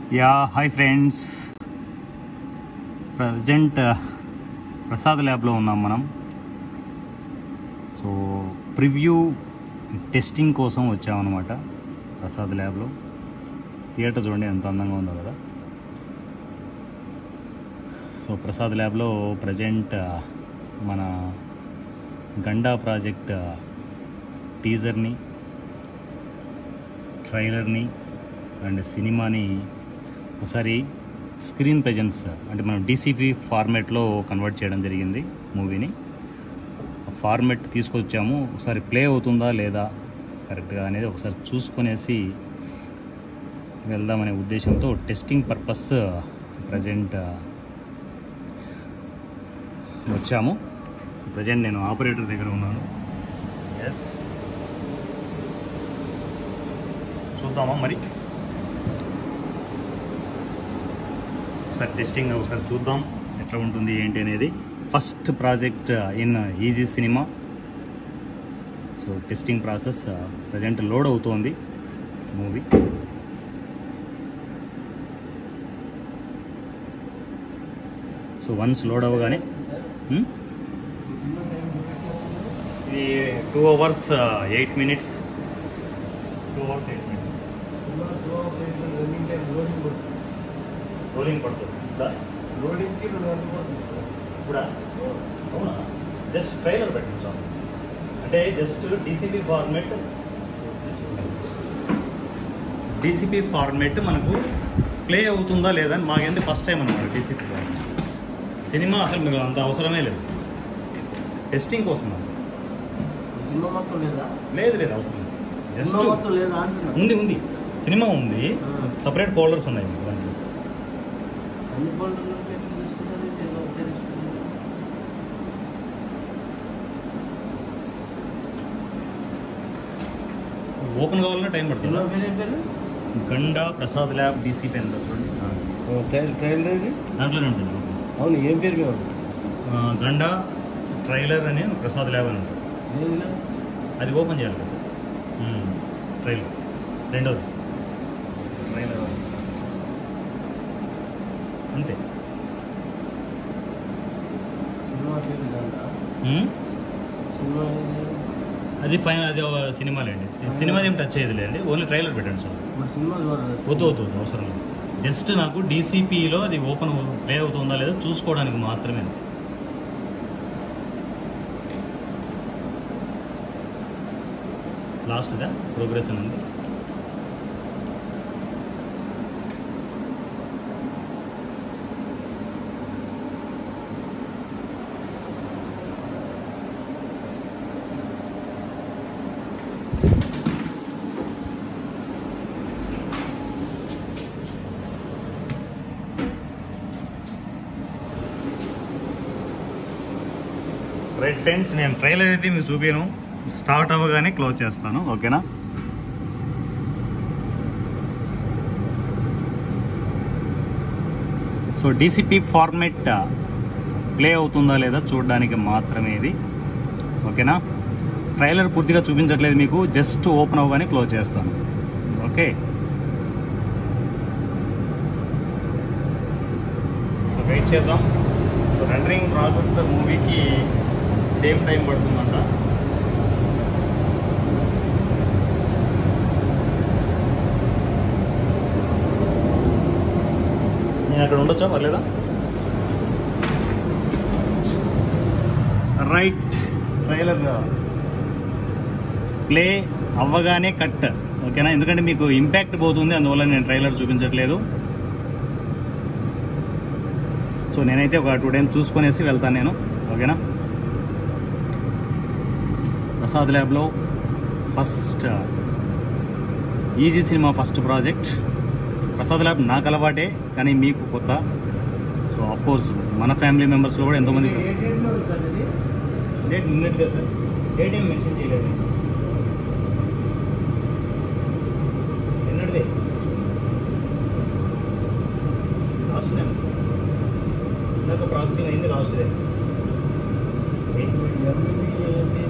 Hi friends, present Prasad ల్యాబ్లో ఉన్నాం మనం. సో ప్రివ్యూ టెస్టింగ్ కోసం వచ్చామన్నమాట ప్రసాద్ ల్యాబ్లో. థియేటర్ చూడండి ఎంత అందంగా ఉందో కదా. సో ప్రసాద్ ల్యాబ్లో ప్రజెంట్ మన గండా ప్రాజెక్ట్ టీజర్ని, ట్రైలర్ని అండ్ సినిమాని ఒకసారి స్క్రీన్ ప్రెజెన్స్ అంటే మనం డీసీపీ ఫార్మేట్లో కన్వర్ట్ చేయడం జరిగింది మూవీని. ఆ ఫార్మేట్ తీసుకొచ్చాము. ఒకసారి ప్లే అవుతుందా లేదా కరెక్ట్గా అనేది ఒకసారి చూసుకునేసి వెళ్దామనే ఉద్దేశంతో టెస్టింగ్ పర్పస్ ప్రజెంట్ వచ్చాము. సో ప్రజెంట్ నేను ఆపరేటర్ దగ్గర ఉన్నాను. ఎస్, చూద్దామా మరి ఒకసారి టెస్టింగ్ ఒకసారి చూద్దాం ఎట్లా ఉంటుంది ఏంటి అనేది. First project in easy cinema. So testing process present load అవుతోంది మూవీ. సో వన్స్ లోడ్ అవ్వగానే ఇది 2 hours 8 minutes. 2 hours 8 minutes rolling పడుతుంది. ఇప్పుడు అవునా, జస్ట్ ట్రైలర్ పెట్టించాం అంటే జస్ట్ డీసీపీ ఫార్మేట్ మనకు ప్లే అవుతుందా లేదా అని మాకేంటి ఫస్ట్ టైం అన్నమాట. డీసీపీ ఫార్మేట్ సినిమా అసలు మీకు అంత అవసరమే లేదు, టెస్టింగ్ కోసం. లేదు లేదు అవసరం లేదు, జస్ట్ ఉంది సినిమా ఉంది. సపరేట్ ఫోల్డర్స్ ఉన్నాయి దాంట్లో. ఓపెన్ కావాలన్నా టైం పడుతుంది. గండా ప్రసాద్ ల్యాబ్ డీసీపీ అని చూడండి, ట్రైలర్ దాంట్లోనే ఉంటుంది. అవును, ఏం పేరు కావాలి? గండా ట్రైలర్ అని ప్రసాద్ ల్యాబ్ అని ఉంటుంది. అది ఓపెన్ చేయాలి కదా సార్. ట్రైలర్ రెండోది ట్రైలర్ అంతే. అది ఫైన్, అది ఒక సినిమాలేండి. సినిమా ఏం టచ్ చేయదులేండి, ఓన్లీ ట్రైలర్ పెట్టండి సార్. వద్దు అవసరం లేదు. జస్ట్ నాకు డీసీపీలో అది ఓపెన్ ప్లే అవుతుందా లేదా చూసుకోవడానికి మాత్రమే. లాస్ట్గా ప్రోగ్రెస్ అని ఉంది. రైట్ ఫ్రెండ్స్, నేను ట్రైలర్ అయితే మీకు చూపాను. స్టార్ట్ అవ్వగానే క్లోజ్ చేస్తాను, ఓకేనా? సో డీసీపీ ఫార్మేట్ ప్లే అవుతుందా లేదా చూడడానికి మాత్రమే ఇది, ఓకేనా? ట్రైలర్ పూర్తిగా చూపించట్లేదు మీకు, జస్ట్ ఓపెన్ అవ్వగానే క్లోజ్ చేస్తాను, ఓకే? సో వెయిట్ చేద్దాం. సో రెండరింగ్ ప్రాసెస్ మూవీకి సేమ్ టైం పడుతుందంట. నేను అక్కడ ఉండొచ్చా, పర్లేదా? రైట్, ట్రైలర్ ప్లే అవ్వగానే కట్, ఓకేనా? ఎందుకంటే మీకు ఇంపాక్ట్ పోతుంది, అందువల్ల నేను ట్రైలర్ చూపించట్లేదు. సో నేనైతే ఒక 2 times చూసుకొనేసి వెళ్తాను నేను, ఓకేనా? ప్రసాద్ ల్యాబ్లో first easy cinema first project. Prasad lab నాకు అలవాటే, కానీ మీకు కొత్త. సో ఆఫ్ కోర్స్ మన ఫ్యామిలీ మెంబర్స్లో కూడా ఎంతోమంది. డేట్ నిన్నట్లే సార్, డేట్ ఏం మెన్షన్ చేయలేదు. నిన్నటిదే లాస్ట్ డే, ఇందాక ప్రాసెసింగ్ అయింది లాస్ట్ డే.